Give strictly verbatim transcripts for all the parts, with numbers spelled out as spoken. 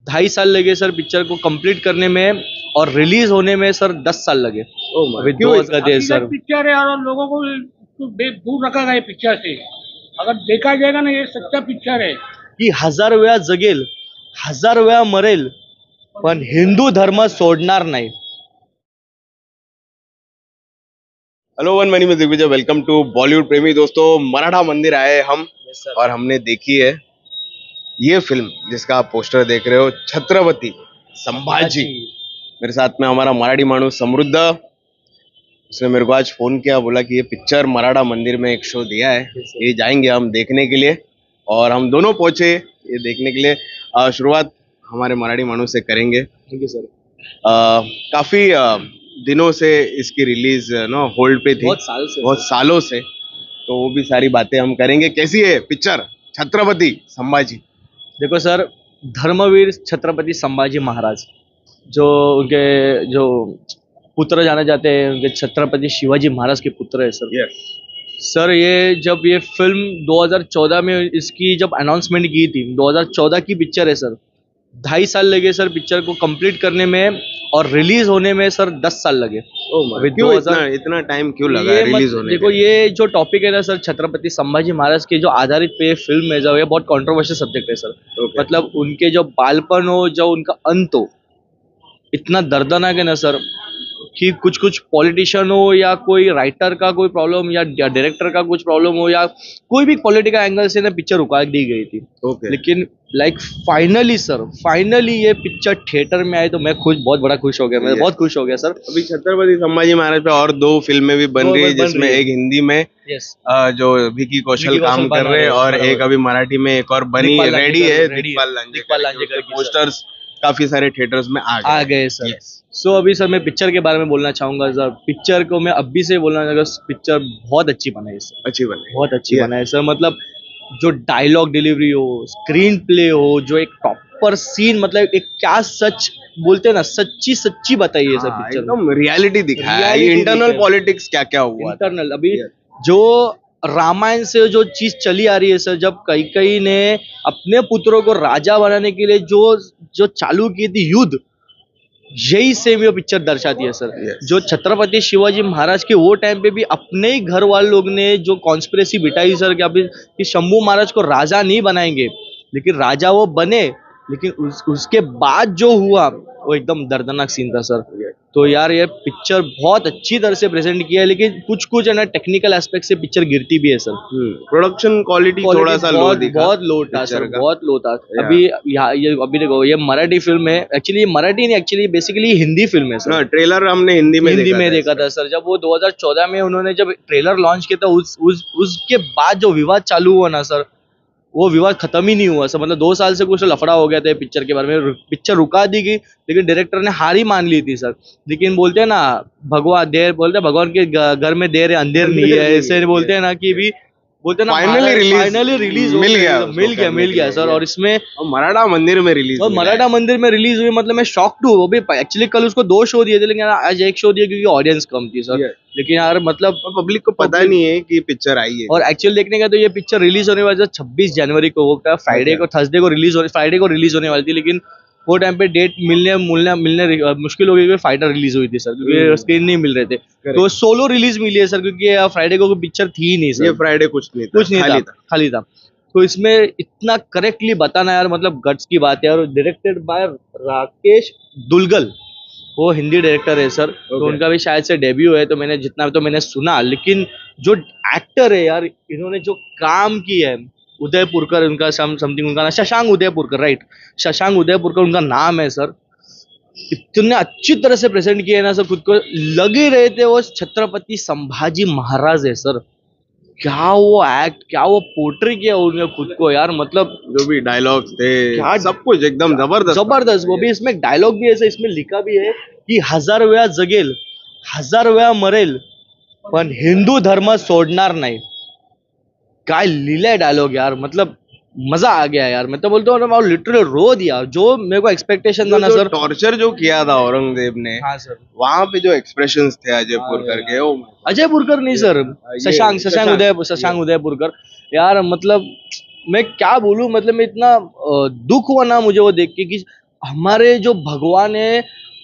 ढाई साल लगे सर पिक्चर को कंप्लीट करने में, और रिलीज होने में सर दस साल लगे। अभी दो हजार सर पिक्चर है और लोगों को दूर रखा गया पिक्चर से। अगर देखा जाएगा ना, ये सच्चा पिक्चर है की हजार वेळा जगेल, हजार वेळा मरेल, पण हिंदू धर्म सोडणार नाही। हेलो वन मनी में दिग्विजय, वेलकम टू बॉलीवुड प्रेमी दोस्तों। मराठा मंदिर आए हम और हमने देखी है ये फिल्म जिसका आप पोस्टर देख रहे हो, छत्रपति संभाजी। मेरे साथ में हमारा मराठी मानुस समृद्ध, उसने मेरे को आज फोन किया, बोला कि ये पिक्चर मराठा मंदिर में एक शो दिया है, ये जाएंगे हम देखने के लिए। और हम दोनों पहुंचे ये देखने के लिए। आ, शुरुआत हमारे मराठी मानुस से करेंगे। Thank you sir. आ, काफी आ, दिनों से इसकी रिलीज ना होल्ड पे थी, बहुत साल से बहुत सालों से, तो वो भी सारी बातें हम करेंगे। कैसी है पिक्चर छत्रपति संभाजी? देखो सर, धर्मवीर छत्रपति संभाजी महाराज जो उनके जो पुत्र जाने जाते हैं, उनके छत्रपति शिवाजी महाराज के पुत्र है सर। yes. सर ये जब ये फिल्म दो हज़ार चौदह में इसकी जब अनाउंसमेंट की थी, दो हज़ार चौदह की पिक्चर है सर। ढाई साल लगे सर पिक्चर को कंप्लीट करने में, और रिलीज होने में सर दस साल लगे। क्यों इतना इतना टाइम क्यों लगा रिलीज होने? देखो ये जो टॉपिक है ना सर, छत्रपति संभाजी महाराज के जो आधारित पे फिल्म है, जो ये बहुत कंट्रोवर्शियल सब्जेक्ट है सर। okay. मतलब उनके जो बालपन हो, जो उनका अंत हो, इतना दर्दनाक है ना सर कि कुछ कुछ पॉलिटिशियन हो या कोई राइटर का कोई प्रॉब्लम या डायरेक्टर का कुछ प्रॉब्लम हो या कोई भी पॉलिटिकल एंगल से ना पिक्चर रुका दी गई थी। okay. लेकिन लाइक फाइनली सर, फाइनली ये पिक्चर थिएटर में आई तो मैं खुश, बहुत बड़ा खुश हो गया। मैं बहुत खुश हो गया सर। अभी छत्रपति संभाजी महाराज पे और दो फिल्में भी बन रही है, जिसमें एक हिंदी में yes. जो विकी कौशल काम कर रहे हैं, और एक अभी मराठी में एक और बनी रेडी है, दिक्पाल लांजेकर। पोस्टर्स काफी सारे थिएटर्स में आ गए आ गए सर। yes. सो so, अभी सर मैं पिक्चर के बारे में बोलना चाहूंगा सर। पिक्चर को मैं अभी से बोलना चाहूंगा, पिक्चर बहुत अच्छी बनाई सर, अच्छी बनाई, बहुत अच्छी बनाई सर। मतलब जो डायलॉग डिलीवरी हो, स्क्रीन प्ले हो, जो एक प्रॉपर सीन, मतलब एक क्या सच बोलते हैं ना, सच्ची सच्ची बताई है सर पिक्चर। एकदम रियलिटी दिखाया है। इंटरनल पॉलिटिक्स क्या क्या हुआ, इंटरनल अभी जो रामायण से जो चीज चली आ रही है सर, जब कैकेयी ने अपने पुत्रों को राजा बनाने के लिए जो जो चालू की थी युद्ध, यही सेम ये पिक्चर दर्शाती है सर। yes. जो छत्रपति शिवाजी महाराज के वो टाइम पे भी अपने ही घर वाले लोग ने जो कॉन्स्पिरेसी बिठाई सर कि अभी कि शंभू महाराज को राजा नहीं बनाएंगे, लेकिन राजा वो बने। लेकिन उस, उसके बाद जो हुआ वो एकदम दर्दनाक सीन था सर। yes. तो यार ये पिक्चर बहुत अच्छी तरह से प्रेजेंट किया है, लेकिन कुछ कुछ है ना टेक्निकल एस्पेक्ट से पिक्चर गिरती भी है सर। प्रोडक्शन क्वालिटी थोड़ा सा लो दिखा, बहुत लो था सर, बहुत लो था। अभी यहाँ ये अभी देखो, ये मराठी फिल्म है, एक्चुअली ये मराठी नहीं, एक्चुअली बेसिकली हिंदी फिल्म है सर। ट्रेलर हमने हिंदी में हिंदी में देखा था सर। जब वो दो हज़ार चौदह में उन्होंने जब ट्रेलर लॉन्च किया था, उस उस उसके बाद जो विवाद चालू हुआ ना सर, वो विवाद खत्म ही नहीं हुआ सर। मतलब दो साल से कुछ लफड़ा हो गया था पिक्चर के बारे में। पिक्चर रुका दी गई, लेकिन डायरेक्टर ने हार ही मान ली थी सर। लेकिन बोलते हैं ना, भगवान देर बोलते हैं, भगवान के घर में देर है अंधेर नहीं है, ऐसे बोलते हैं ना कि भी बोलते ना फाइनली रिलीज फाइनली रिलीज मिल गया मिल गया मिल गया सर। और इसमें मराठा मंदिर में रिलीज और मराठा मंदिर में रिलीज हुई, मतलब मैं शॉक टू। वो भी एक्चुअली कल उसको दो शो दिए थे, लेकिन आज एक शो दिया क्योंकि ऑडियंस कम थी सर। लेकिन यार मतलब पब्लिक को पता नहीं है कि पिक्चर आई है। और एक्चुअली देखने का तो ये पिक्चर रिलीज होने वाली थी छब्बीस जनवरी को, वो क्या फ्राइडे को, थर्सडे को रिलीज हो फ्राइडे को रिलीज होने वाली थी। लेकिन वो टाइम पे डेट मिलने मिलने मिलने मुश्किल हो गई, फ्राइडे रिलीज हुई थी सर, क्योंकि स्क्रीन नहीं मिल रहे थे। तो सोलो रिलीज मिली है सर, क्योंकि फ्राइडे को पिक्चर थी ही नहीं सर। ये फ्राइडे कुछ नहीं था, कुछ नहीं था, खाली था। तो इसमें इतना करेक्टली बताना यार, मतलब गट्स की बात है। और डायरेक्टेड बाय राकेश दुलगल, वो हिंदी डायरेक्टर है सर। okay. तो उनका भी शायद से डेब्यू है, तो मैंने जितना तो मैंने सुना। लेकिन जो एक्टर है यार, इन्होंने जो काम किया है, उदयपुरकर उनका समथिंग उनका नाम, शशांक उदयपुरकर, राइट, शशांक उदयपुरकर उनका नाम है सर। इतने अच्छी तरह से प्रेजेंट किया है ना सर, खुद को लगे रहे थे वो छत्रपति संभाजी महाराज है सर। क्या वो एक्ट, क्या वो पोर्ट्रे किया उन्होंने खुद को यार। मतलब जो भी डायलॉग्स थे, क्या सब कुछ एकदम जबरदस्त जबरदस्त। वो भी इसमें डायलॉग भी ऐसे इसमें लिखा भी है कि हजार वेळा जगेल, हजार वेळा मरेल, पण हिंदू धर्म सोडणार नाही। काय लिहिलंय डायलॉग यार, मतलब मजा आ गया यार। मैं तो बोलता हूँ लिटरली रो दिया जो मेरे को एक्सपेक्टेशन था ना सर। टॉर्चर जो किया था औरंगजेब ने, हाँ सर, वहां पे जो एक्सप्रेशंस थे अजय पुरकर के, वो अजय पुरकर नहीं सर, शशांक शशांक उदय शशांक उदयपुरकर यार। मतलब मैं क्या बोलूं, मतलब मैं इतना दुख हुआ ना मुझे वो देख के कि हमारे जो भगवान है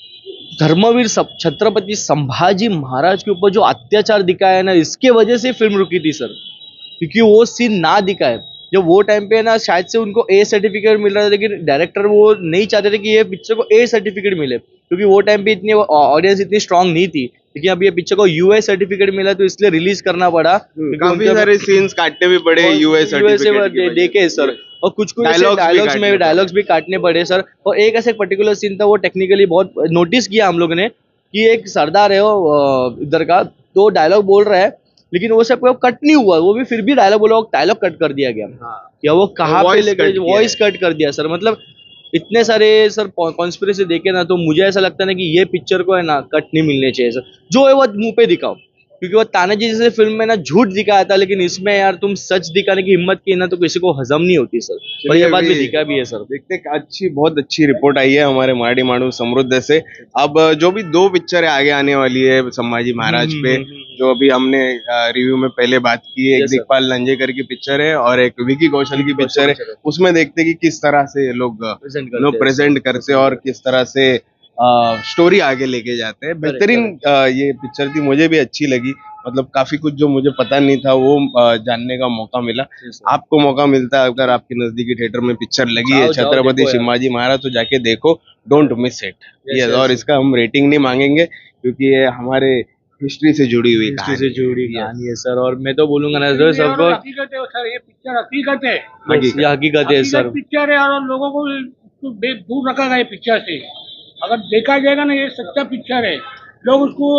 धर्मवीर सब- छत्रपति संभाजी महाराज के ऊपर जो अत्याचार दिखाया है ना, इसके वजह से फिल्म रुकी थी सर, क्योंकि वो सीन ना दिखाए। जब वो टाइम पे ना शायद से उनको ए सर्टिफिकेट मिल रहा था, लेकिन डायरेक्टर वो नहीं चाहते थे कि ये पिक्चर को ए सर्टिफिकेट मिले, क्योंकि वो टाइम पे इतनी ऑडियंस इतनी स्ट्रांग नहीं थी। लेकिन अब ये पिक्चर को यूएस सर्टिफिकेट मिला, तो इसलिए रिलीज करना पड़ा। क्योंकि काफी उनके- सारे सीन्स काटने भी पड़े यूएस सर्टिफिकेट दे- देखे सर, और कुछ कुछ Dialogues भी डायलॉग्स काटने में डायलॉग्स भी काटने पड़े सर। और एक ऐसे पर्टिकुलर सीन था, वो टेक्निकली बहुत नोटिस किया हम लोग ने, कि एक सरदार है वो अ, इधर का, तो डायलॉग बोल रहा है, लेकिन वो सब कट नहीं हुआ, वो भी फिर भी डायलॉग बोला, डायलॉग कट कर दिया गया। या वो कहाँ पे Voice cut लेके किया वॉइस कट कर दिया सर। मतलब इतने सारे सर कॉन्स्पिरेसी देखे ना, तो मुझे ऐसा लगता है ना कि ये पिक्चर को है ना कट नहीं मिलने चाहिए सर। जो है वो मुंह पे दिखाओ, क्योंकि वो तानाजी जैसे फिल्म में ना झूठ दिखाया था, लेकिन इसमें यार तुम सच दिखाने की हिम्मत की ना, तो किसी को हजम नहीं होती सर। और ये बात भी अभी दिखा भी है सर। देखते हैं, अच्छी बहुत अच्छी रिपोर्ट आई है हमारे मराठी मानव समृद्ध से। अब जो भी दो पिक्चर है आगे आने वाली है संभाजी महाराज पे, हम्म, हम्म, हम्म। जो अभी हमने रिव्यू में पहले बात की है, एक Yes, sir. दिग्पाल लंजेकर की पिक्चर है और एक विकी कौशल की पिक्चर है। पिक्चर है। उसमें देखते हैं कि किस तरह से ये लोग Present नो करते हैं। प्रेजेंट करते हैं और किस तरह से स्टोरी आगे लेके जाते हैं। बेहतरीन अ, ये पिक्चर थी, मुझे भी अच्छी लगी। मतलब काफी कुछ जो मुझे पता नहीं था वो अ, जानने का मौका मिला। Yes, sir. आपको मौका मिलता है, अगर आपके नजदीकी थिएटर में पिक्चर लगी है जाओ, जाओ, छत्रपति देखो यार। शिवाजी महाराज, तो जाके देखो, don't miss it. Yes, yes, yes, और yes. इसका हम रेटिंग नहीं मांगेंगे, क्योंकि ये हमारे हिस्ट्री से जुड़ी हुई हिस्ट्री कहानी से जुड़ी Yes. कहानी है सर। और मैं तो बोलूंगा ना सर, ये और सबको हकीकत है सर, ये पिक्चर हकीकत है, हकीकत। ये हकीकत है सर। हकीकत पिक्चर है, और लोगों को उसको बे- दूर रखा गया पिक्चर से। अगर देखा जाएगा ना, ये सच्चा पिक्चर है, लोग उसको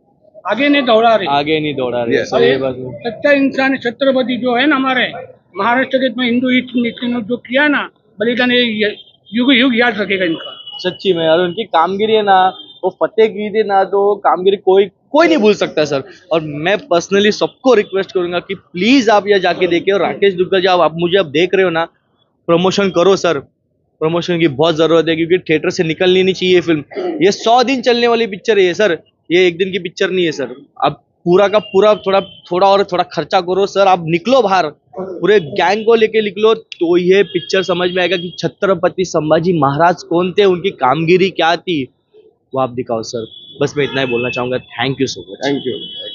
आगे नहीं दौड़ा रहे। आगे नहीं दौड़ा रहे Yes. सर, ये बात है। सच्चा इंसान है छत्रपति जो है ना, हमारे महाराष्ट्र के में हिंदू नीति ने जो किया ना बलिदान, ये युग युग याद रखेगा इनका। सच्ची में यार, उनकी कामगिरी है ना, वो फतेह की थी ना, तो कामगिरी कोई कोई नहीं भूल सकता सर। और मैं पर्सनली सबको रिक्वेस्ट करूंगा कि प्लीज आप ये जाके देखिए। और राकेश दुग्गल, जब आप मुझे अब देख रहे हो ना, प्रमोशन करो सर। प्रमोशन की बहुत जरूरत है, क्योंकि थिएटर से निकलनी नहीं चाहिए ये फिल्म। ये सौ दिन चलने वाली पिक्चर है ये सर, ये एक दिन की पिक्चर नहीं है सर। अब पूरा का पूरा थोड़ा थोड़ा और थोड़ा खर्चा करो सर, आप निकलो बाहर, पूरे गैंग को लेके निकलो, तो ये पिक्चर समझ में आएगा कि छत्रपति संभाजी महाराज कौन थे, उनकी कामगिरी क्या थी, वो आप दिखाओ सर। बस मैं इतना ही बोलना चाहूंगा। Thank you so much. Thank you.